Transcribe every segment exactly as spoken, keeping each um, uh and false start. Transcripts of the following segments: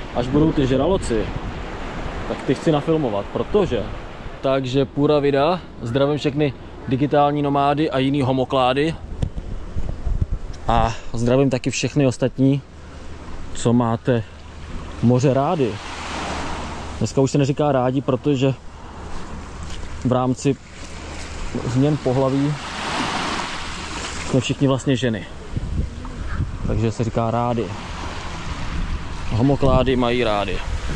až budou ty žraloci, tak ty chci nafilmovat, protože... Takže půra videa, zdravím všechny digitální nomády a jiný homoklády. A zdravím taky všechny ostatní, co máte moře rádi. Dneska už se neříká rádi, protože v rámci změn pohlaví jsme všichni vlastně ženy. Takže se říká rádi. Homoklády mají rádi.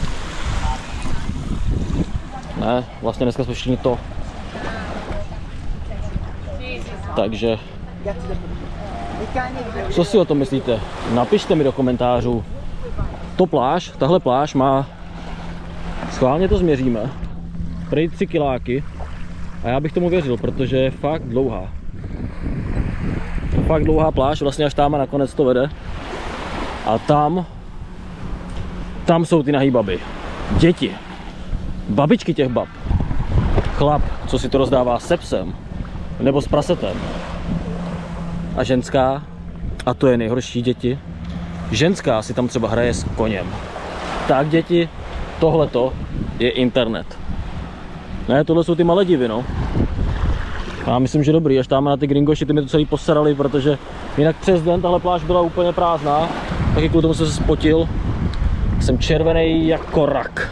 Ne, vlastně dneska jsme všichni to. Takže co si o tom myslíte? Napište mi do komentářů. To pláž, tahle pláž má, schválně to změříme, prej tři kiláky a já bych tomu věřil, protože je fakt dlouhá. Fakt dlouhá pláž, vlastně až tam nakonec to vede. A tam, tam jsou ty nahý baby. Děti. Babičky těch bab. Chlap, co si to rozdává se psem. Nebo s prasetem. A ženská, a to je nejhorší, děti, ženská si tam třeba hraje s koněm. Tak děti, tohleto je internet. Ne, tohle jsou ty Maledivy, no. Já myslím, že dobrý, až tam na ty gringoši, ty mi to celý posrali, protože jinak přes den tahle pláž byla úplně prázdná. Taky kvůli tomu jsem se spotil. Jsem červený jako rak.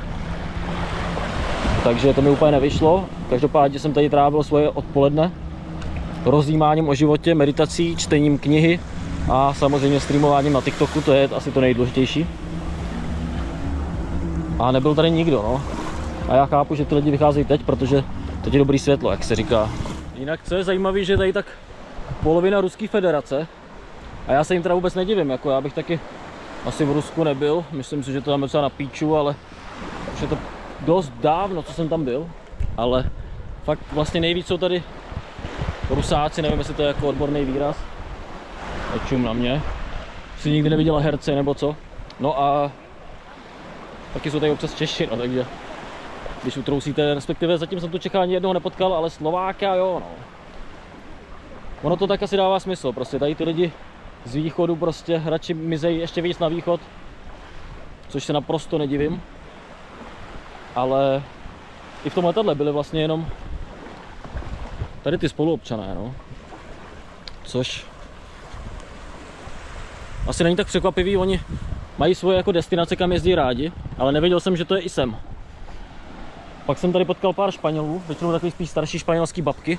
Takže to mi úplně nevyšlo. Každopádně jsem tady trávil svoje odpoledne rozjímáním o životě, meditací, čtením knihy a samozřejmě streamováním na TikToku, to je asi to nejdůležitější. A nebyl tady nikdo, no. A já chápu, že ty lidi vycházejí teď, protože teď je dobrý světlo, jak se říká. Jinak co je zajímavé, že tady tak polovina Ruské federace a já se jim teda vůbec nedivím, jako já bych taky asi v Rusku nebyl, myslím si, že to tam je docela na píču, ale už je to dost dávno, co jsem tam byl, ale fakt vlastně nejvíc jsou tady Rusáci, nevím, jestli to je jako odborný výraz, nečum na mě, si nikdy neviděla herce nebo co, no a taky jsou tady občas Češi, no, takže když utrousíte, respektive zatím jsem tu Čecha ani jednoho nepotkal, ale Slováka jo, no. Ono to tak asi dává smysl, prostě tady ty lidi z východu prostě radši mizejí ještě víc na východ, což se naprosto nedivím. Ale i v tom letadle byly vlastně jenom tady ty spoluobčané, no. Což asi není tak překvapivý, oni mají svoje jako destinace, kam jezdí rádi, ale nevěděl jsem, že to je i sem. Pak jsem tady potkal pár Španělů, většinou takový spíš starší španělský babky.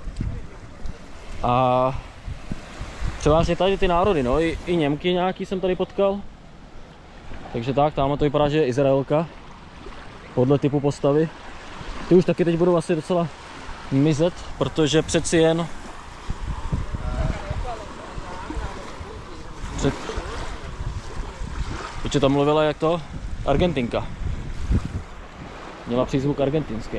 A převážně tady ty národy, no, i, i Němky nějaký jsem tady potkal. Takže tak, tamhle to vypadá, že je Izraelka. Podle typu postavy. Ty už taky teď budou asi docela mizet, protože přeci jen před... Protože tam mluvila jak to? Argentinka. Měla přízvuk argentinský.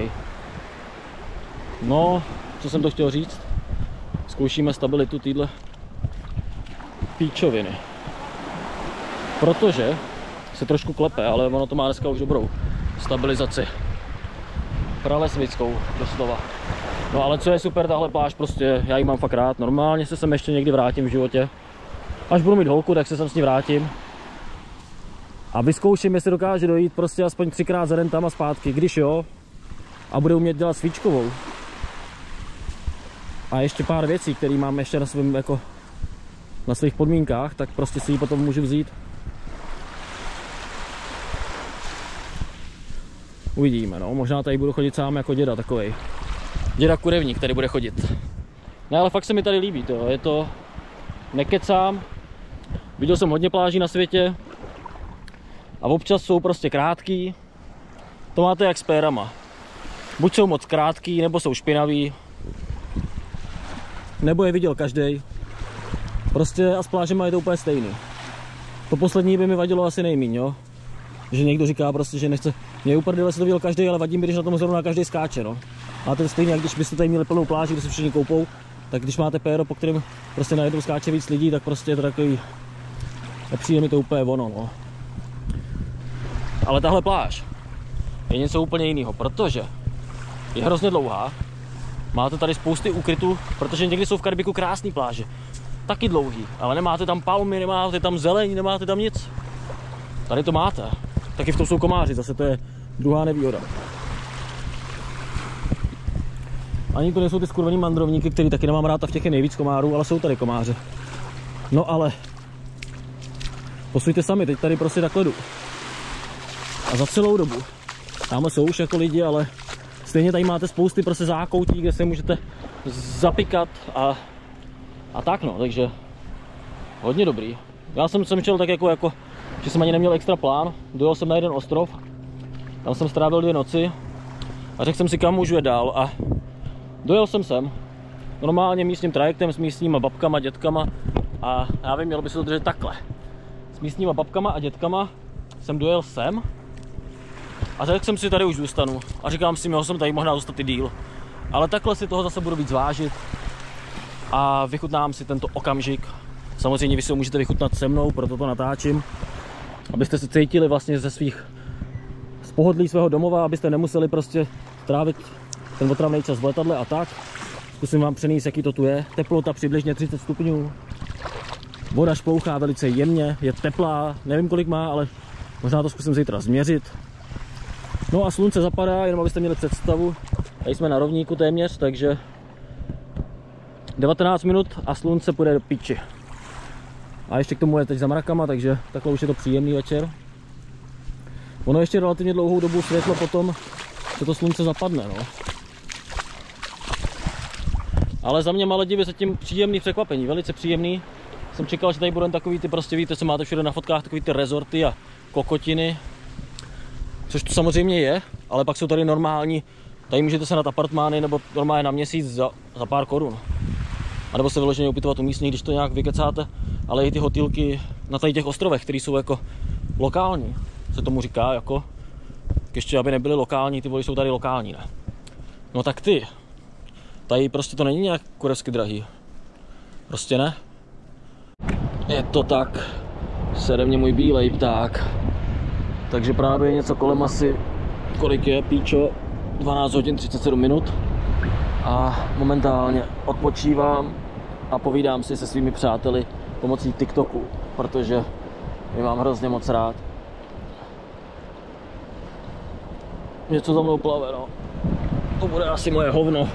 No, co jsem to chtěl říct? Zkoušíme stabilitu téhle píčoviny. Protože se trošku klepe, ale ono to má dneska už dobrou stabilizaci. Pralesvickou, doslova. No ale co je super, tahle pláž, prostě já ji mám fakt rád. Normálně se sem ještě někdy vrátím v životě. Až budu mít holku, tak se sem s ní vrátím. A vyzkouším, jestli dokáže dojít prostě aspoň třikrát za den tam a zpátky, když jo. A bude umět dělat svíčkovou. A ještě pár věcí, které mám ještě na svém, jako na svých podmínkách, tak prostě si ji potom můžu vzít. Uvidíme, no, možná tady budu chodit sám jako děda takovej. Děda kurevník tady bude chodit. Ne, ale fakt se mi tady líbí to, je to, nekecám. Viděl jsem hodně pláží na světě. A občas jsou prostě krátký. To máte jak s pérama. Buď jsou moc krátký, nebo jsou špinavý. Nebo je viděl každý. Prostě a s plážema je to úplně stejný. To poslední by mi vadilo asi nejmíň, jo. Že někdo říká prostě, že nechce. Mě uprdele se to viděl každý, ale vadí mi, když na tom zrovna každý skáče, no. A to je stejný, jak když byste tady měli plnou pláži, kde se všichni koupou, tak když máte péro, po kterém prostě najednou skáče víc lidí, tak prostě je to takový. Nepřijde mi to úplně ono, no. Ale tahle pláž je něco úplně jiného, protože je hrozně dlouhá. Máte tady spousty úkrytů, protože někdy jsou v Karibiku krásné pláže. Taky dlouhý, ale nemáte tam palmy, nemáte tam zeleň, nemáte tam nic. Tady to máte. taky v tom jsou komáři, zase to je druhá nevýhoda. Ani to nejsou ty skurvený mandrovníky, který taky nemám rád, a v těch je nejvíc komárů, ale jsou tady komáře. No ale posuňte sami, teď tady prostě takhle jdu. A za celou dobu. Tamhle jsou už jako lidi, ale stejně tady máte spousty prostě zákoutí, kde se můžete zapikat a, a tak no, takže hodně dobrý. Já jsem sem šel tak jako, jako, že jsem ani neměl extra plán, dojel jsem na jeden ostrov, tam jsem strávil dvě noci a řekl jsem si, kam můžu jet dál a dojel jsem sem. Normálně místním trajektem s místníma babkama, dětkama a já vím, mělo by se to držet takhle. S místníma babkama a dětkama jsem dojel sem a řekl jsem si, tady už zůstanu a říkám si, že jsem tady mohla zůstat i díl. Ale takhle si toho zase budu víc vážit a vychutnám si tento okamžik. Samozřejmě vy si ho můžete vychutnat se mnou, proto to natáčím, abyste se cítili vlastně ze svých, z pohodlí svého domova, abyste nemuseli prostě trávit ten otravný čas v letadle a tak. Zkusím vám přenést, jaký to tu je. Teplota přibližně třicet stupňů. Voda šplouchá velice jemně, je teplá, nevím kolik má, ale možná to zkusím zítra změřit. No a slunce zapadá, jenom abyste měli představu. Tady jsme na rovníku téměř, takže devatenáct minut a slunce půjde do píči. A ještě k tomu je teď za mrakama, takže takhle už je to příjemný večer. Ono ještě relativně dlouhou dobu světlo potom, že to slunce zapadne, no. Ale za mě malé divy se tím příjemný překvapení, velice příjemný. Jsem čekal, že tady budou takový ty, prostě víte, co máte všude na fotkách, takový ty rezorty a kokotiny. Což to samozřejmě je, ale pak jsou tady normální, tady můžete se na apartmány nebo normálně na měsíc za, za pár korun. A nebo se vyloženě upytovat u místních, když to nějak vykecáte, ale i ty hotýlky na tady těch ostrovech, které jsou jako lokální, se tomu říká jako, ještě aby nebyly lokální, ty vody jsou tady lokální, ne? No tak ty, tady prostě to není nějak kurevsky drahý, prostě ne. Je to tak, sede mě můj bílej pták, takže právě něco kolem asi, kolik je, píčo, dvanáct hodin třicet sedm minut a momentálně odpočívám a povídám si se svými přáteli pomocí TikToku, protože je mám hrozně moc rád. Něco za mnou plave, no. To bude asi moje hovno.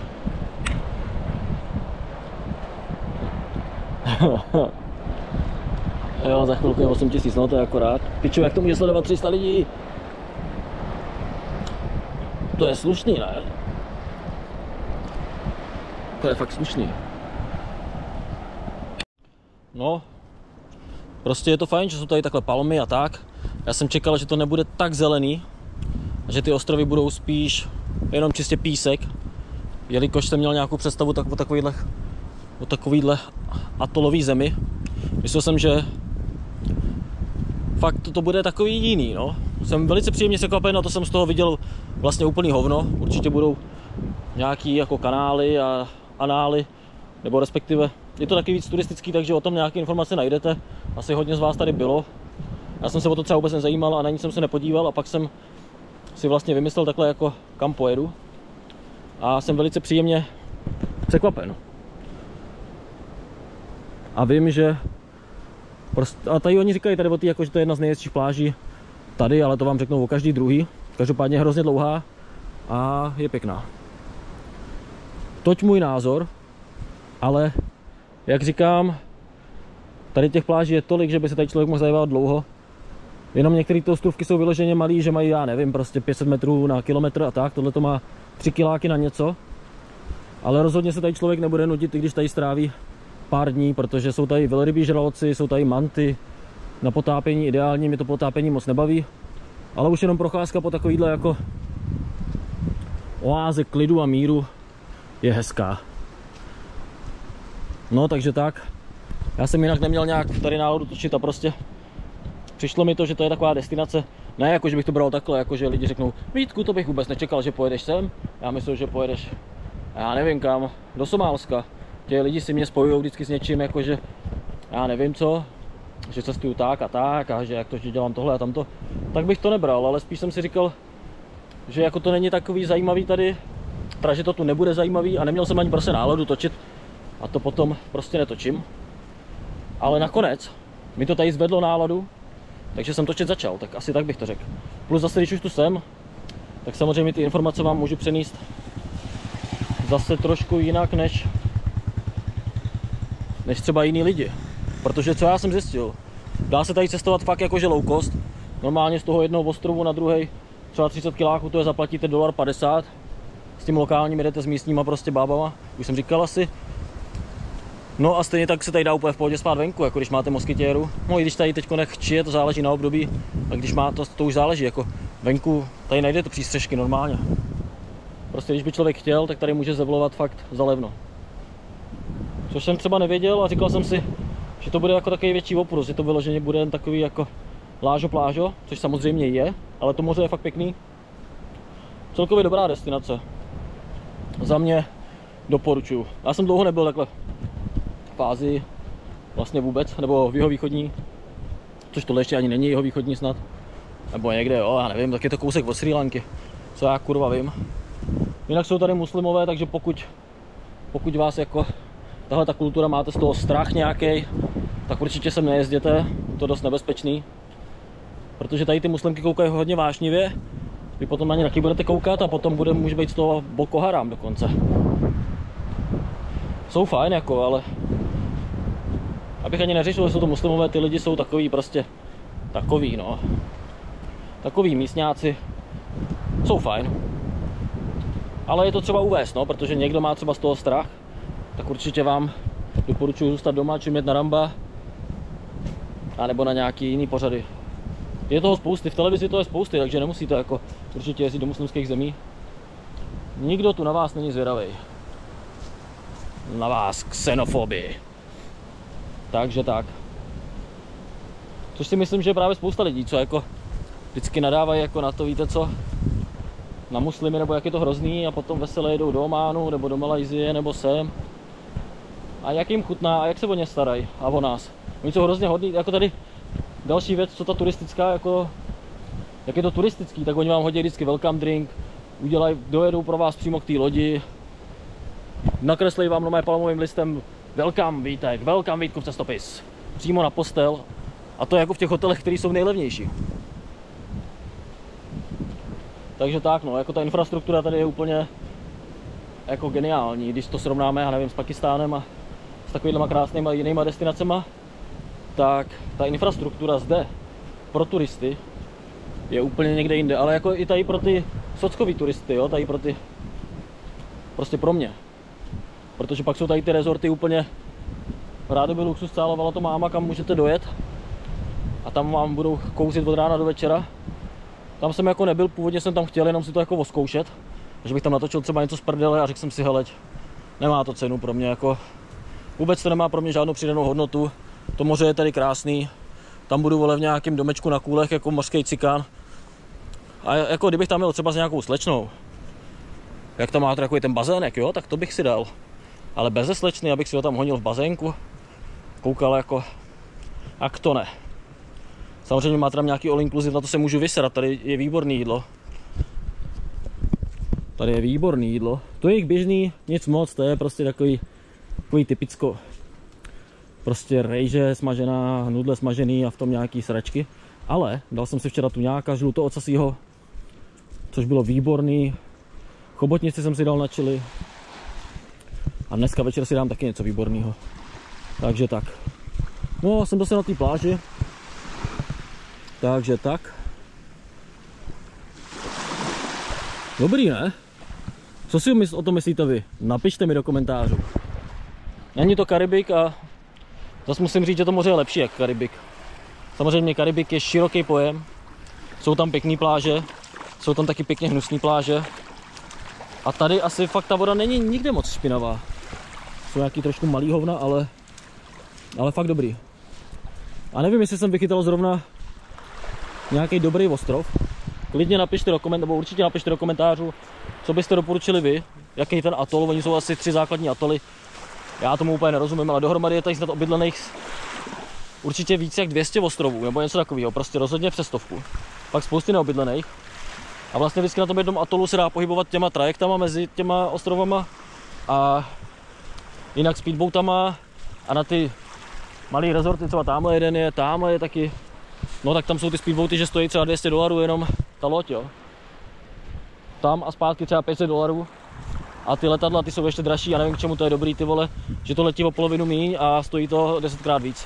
Jo, za chvilku je osm tisíc, no to je akorát. Pičo, jak to může sledovat tři sta lidí? To je slušný, ne? To je fakt slušný. No, prostě je to fajn, že jsou tady takhle palmy a tak. Já jsem čekal, že to nebude tak zelený, že ty ostrovy budou spíš jenom čistě písek, jelikož jsem měl nějakou představu tak, o takovýhle, o takovýhle atolový zemi. Myslel jsem, že fakt to, to bude takový jiný, no. Jsem velice příjemně překvapen, a to jsem z toho viděl vlastně úplný hovno. Určitě budou nějaký jako kanály a anály, nebo respektive je to taky víc turistický, takže o tom nějaké informace najdete. Asi hodně z vás tady bylo. Já jsem se o to třeba vůbec nezajímal a na nic jsem se nepodíval a pak jsem si vlastně vymyslel takhle jako kam pojedu. A jsem velice příjemně překvapen. A vím, že prostě, a tady oni říkají tady o tý, jako, že to je jedna z nejhezčích pláží tady, ale to vám řeknou o každý druhý. Každopádně je hrozně dlouhá a je pěkná. Toť můj názor, ale jak říkám, tady těch pláží je tolik, že by se tady člověk mohl zajímat dlouho. Jenom některé ty ostrovky jsou vyloženě malý, že mají, já nevím, prostě pět set metrů na kilometr a tak. Tohle to má tři kiláky na něco. Ale rozhodně se tady člověk nebude nudit, i když tady stráví pár dní, protože jsou tady velrybí žraloci, jsou tady manty. Na potápění ideální, mě to potápění moc nebaví. Ale už jenom procházka po takovýhle jako oáze klidu a míru je hezká. No takže tak. Já jsem jinak neměl nějak tady náladu točit a prostě přišlo mi to, že to je taková destinace. Ne jako, že bych to bral takhle, jako že lidi řeknou, Vítku, to bych vůbec nečekal, že pojedeš sem. Já myslím, že pojedeš, já nevím kam, do Somálska. Ti lidi si mě spojují vždycky s něčím, jakože já nevím co, že cestuju tak a tak a že jak to, že dělám tohle a tamto. Tak bych to nebral, ale spíš jsem si říkal, že jako to není takový zajímavý tady, teda, že to tu nebude zajímavý a neměl jsem ani prostě náladu točit a to potom prostě netočím. Ale nakonec mi to tady zvedlo náladu, takže jsem točit začal, tak asi tak bych to řekl. Plus zase, když už tu jsem, tak samozřejmě ty informace vám můžu přenést zase trošku jinak než, než třeba jiní lidi. Protože co já jsem zjistil, dá se tady cestovat fakt jakože low cost. Normálně z toho jednoho ostrovu na druhý třeba třicet kiláků, to je zaplatíte jedna padesát. S tím lokálním jdete s místníma prostě bábama, už jsem říkal asi. No a stejně tak se tady dá úplně v pohodě spát venku, jako když máte moskytěru. No i když tady teď nechčije, to záleží na období, a když má to, to už záleží, jako venku tady najdete přístřežky normálně. Prostě když by člověk chtěl, tak tady může zevolovat fakt za levno. Což jsem třeba nevěděl a říkal jsem si, že to bude jako takový větší oprus, že to vyloženě bude jen takový jako lážo plážo, což samozřejmě je, ale to moře je fakt pěkný. Celkově dobrá destinace. Za mě doporučuju. Já jsem dlouho nebyl takhle v Ázii vlastně vůbec, nebo v jihovýchodní, což tohle ještě ani není jihovýchodní snad, nebo někde, jo, já nevím, tak je to kousek od Srí Lanky, co já kurva vím. Jinak jsou tady muslimové, takže pokud, pokud vás jako tahle ta kultura máte z toho strach nějaký, tak určitě sem nejezděte, to je dost nebezpečný. Protože tady ty muslimky koukají hodně vášnivě, vy potom na ně taky budete koukat a potom bude, může být z toho Boko Haram dokonce. Jsou fajn jako, ale abych ani neřešil, že jsou to muslimové, ty lidi jsou takový prostě, takový no. Takový místňáci, jsou fajn. Ale je to třeba uvést, no, protože někdo má třeba z toho strach, tak určitě vám doporučuji zůstat doma, čumět na Ramba, a nebo na nějaký jiný pořady. Je toho spousty, v televizi to je spousty, takže nemusíte jako určitě jezdit do muslimských zemí. Nikdo tu na vás není zvědavý. Na vás xenofobii. Takže tak. Což si myslím, že je právě spousta lidí, co jako vždycky nadávají jako na to, víte co, na muslimy, nebo jak je to hrozný, a potom veselé jedou do Ománu, nebo do Malajzie, nebo sem. A jak jim chutná, a jak se o ně starají, a o nás. Oni jsou hrozně hodní, jako tady další věc, co ta turistická, jako, jak je to turistický, tak oni vám hodí vždycky welcome drink, udělají, dojedou pro vás přímo k té lodi, nakreslí vám normálně palmovým listem welcome Vítek, welcome Vítku v cestopis, přímo na postel, a to je jako v těch hotelech, které jsou nejlevnější. Takže tak no, jako ta infrastruktura tady je úplně jako geniální, když to srovnáme, já nevím, s Pakistánem a s takovýma krásnýma jinýma destinacema, tak ta infrastruktura zde pro turisty je úplně někde jinde, ale jako i tady pro ty sockový turisty, jo, tady pro ty, prostě pro mě. Protože pak jsou tady ty rezorty úplně rádoby luxus, cálovalo to máma, kam můžete dojet a tam vám budou kouřit od rána do večera. Tam jsem jako nebyl, původně jsem tam chtěl jenom si to jako oskoušet, že bych tam natočil třeba něco z prdele a řekl jsem si, heleď, nemá to cenu pro mě, jako vůbec to nemá pro mě žádnou přidanou hodnotu. To moře je tady krásný, tam budu vole v nějakém domečku na kůlech jako mořský cikán. A jako kdybych tam měl třeba s nějakou slečnou, jak tam máte takový ten bazének, jo, tak to bych si dal. Ale bez slečny, abych si ho tam honil v bazénku, koukal jako, jak to ne. Samozřejmě máte tam nějaký all inclusive, na to se můžu vysrat, tady je výborný jídlo. Tady je výborný jídlo, to je jich běžný, nic moc, to je prostě takový, takový typicko. Prostě rejže smažená, nudle smažený a v tom nějaký sračky. Ale dal jsem si včera tu nějaká žluto ocasího, což bylo výborný. Chobotnici jsem si dal na chili. A dneska večer si dám taky něco výborného. Takže tak. No, jsem zase na té pláži. Takže tak. Dobrý, ne? Co si o tom myslíte vy? Napište mi do komentářů. Není to Karibik a zase musím říct, že to moře je lepší jak Karibik. Samozřejmě Karibik je široký pojem, jsou tam pěkné pláže, jsou tam taky pěkně hnusné pláže. A tady asi fakt ta voda není nikde moc špinavá. Jsou nějaký trošku malý hovna, ale, ale fakt dobrý. A nevím, jestli jsem vychytal zrovna nějaký dobrý ostrov. Klidně napište do komentářů, nebo určitě napište do komentářů, co byste doporučili vy, jaký ten atol, oni jsou asi tři základní atoly. Já tomu úplně nerozumím, ale dohromady je tady snad obydlených určitě víc jak dvě stě ostrovů, nebo něco takového, prostě rozhodně přes stovku. Pak spousty neobydlených. A vlastně vždycky na tom jednom atolu se dá pohybovat těma trajektama mezi těma ostrovama a jinak speedboatama a na ty malý rezorty, třeba tamhle jeden je, tamhle je taky, no tak tam jsou ty speedboaty, že stojí třeba dvě stě dolarů jenom ta loď, jo. Tam a zpátky třeba pět set dolarů. A ty letadla, ty jsou ještě dražší, já nevím, k čemu to je dobrý, ty vole, že to letí o polovinu míň a stojí to desetkrát víc.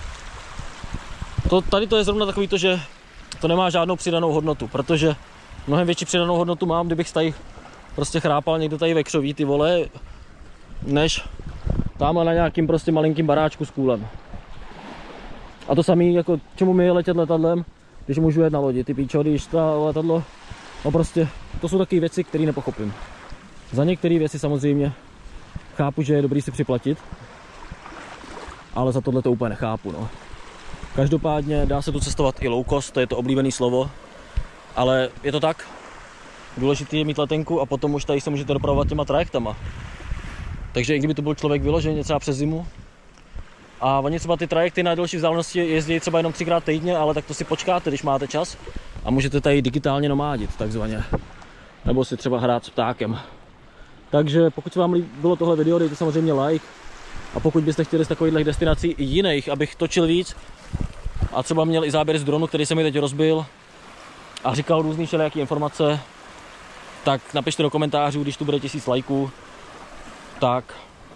To, tady to je zrovna takový to, že to nemá žádnou přidanou hodnotu, protože mnohem větší přidanou hodnotu mám, kdybych tady prostě chrápal někde tady ve křoví, ty vole, než tamhle na nějakým prostě malinkým baráčku s kůlem. A to samý, jako čemu mi je letět letadlem, když můžu jet na lodi, ty píčo, když ta letadlo, no prostě, to jsou takové věci, které nepochopím. Za některé věci samozřejmě chápu, že je dobrý si připlatit, ale za tohle to úplně nechápu, no. Každopádně dá se tu cestovat i low cost, to je to oblíbené slovo, ale je to tak. Důležité je mít letenku a potom už tady se můžete dopravovat těma trajektama. Takže i kdyby to byl člověk vyloženě třeba přes zimu, a oni třeba ty trajekty na delší vzdálenosti jezdí třeba jenom třikrát týdně, ale tak to si počkáte, když máte čas a můžete tady digitálně nomádit, takzvaně. Nebo si třeba hrát s ptákem. Takže pokud se vám líbilo tohle video, dejte samozřejmě like. A pokud byste chtěli z takových destinací i jiných, abych točil víc a třeba měl i záběr z dronu, který se mi teď rozbil a říkal různý všelijaký informace, tak napište do komentářů, když tu bude tisíc lajků, tak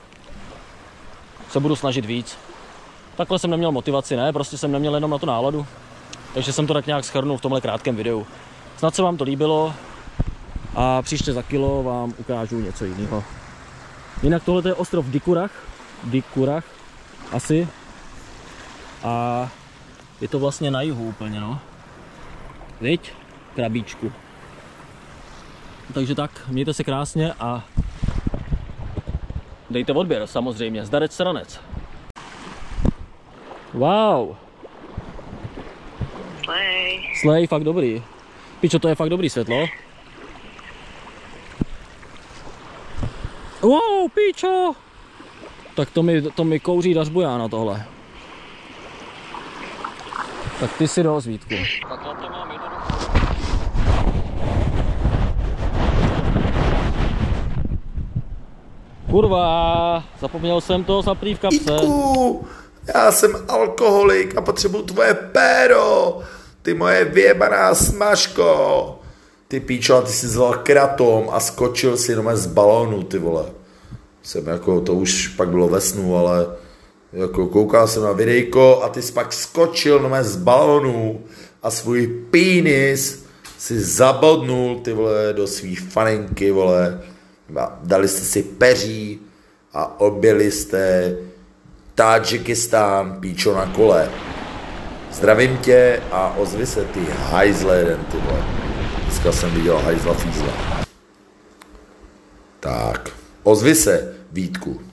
se budu snažit víc. Takhle jsem neměl motivaci, ne, prostě jsem neměl jenom na to náladu, takže jsem to tak nějak shrnul v tomhle krátkém videu. Snad se vám to líbilo a příště za kilo vám ukážu něco jiného. Jinak tohle je ostrov Dikurach, Dikurach asi, a je to vlastně na jihu úplně, no. Viď? Krabíčku. Takže tak, mějte se krásně a dejte odběr samozřejmě, zdarec sranec. Wow. Slay. Slay, fakt dobrý. Pičo, to je fakt dobrý světlo. Wow, pičo. Tak to mi, to mi kouří dařbuja na tohle. Tak ty si do Vítku. Takhle to mám jednoduché. Kurva, zapomněl jsem to zaprý v kapse. Jitku, já jsem alkoholik a potřebuju tvoje péro. Ty moje vyjebaná smažko. Ty píčo, ty jsi vzal kratom a skočil si jenom z balónu, ty vole. Jsem jako, to už pak bylo ve snu, ale jako koukal jsem na videjko a ty jsi pak skočil jenom z balónu a svůj pínis si zabodnul, ty vole, do svý faninky, vole. Dali jste si peří a objeli jste Tadžikistán, píčo, na kole. Zdravím tě a ozvi se, ty hajzle jeden, ty vole. Dneska jsem viděl hajzla fízla. Tak, ozvi se, Vítku.